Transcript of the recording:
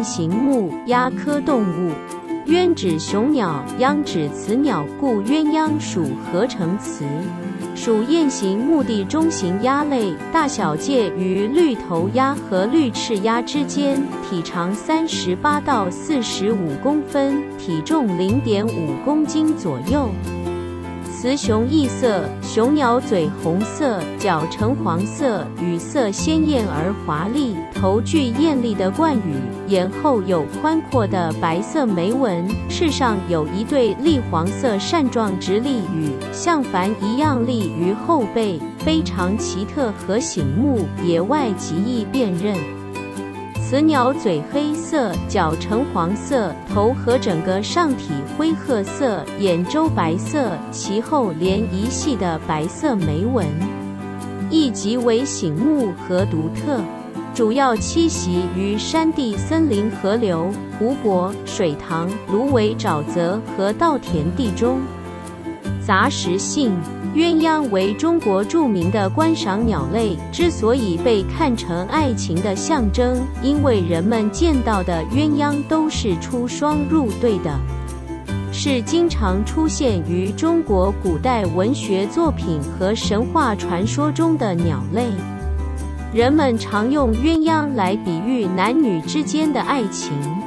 雁形目鸦科动物。鸢指雄鸟，鸯指雌鸟，故鸳鸯属合成词。属雁形目的中型鸭类，大小介于绿头鸭和绿翅鸭之间，体长38到45公分，体重0.5公斤左右。雌雄异色，雄鸟嘴红色，脚橙黄色，羽色鲜艳而华丽，头具艳丽的冠羽，眼后有宽阔的白色眉纹，翅上有一对栗黄色扇状直立羽，像帆一样立于后背，非常奇特和醒目，野外极易辨认。雌鸟嘴黑色，脚橙黄色，头和整个上体灰褐色，眼周白色，其后连一系的白色眉纹，亦极为醒目和独特。主要栖息于山地、森林、河流、湖泊、水塘、芦苇、沼泽和稻田地中。杂食性。鸳鸯为中国著名的观赏鸟类，之所以被看成爱情的象征，因为人们见到的鸳鸯都是出双入对的，是经常出现于中国古代文学作品和神话传说中的鸟类。人们常用鸳鸯来比喻男女之间的爱情。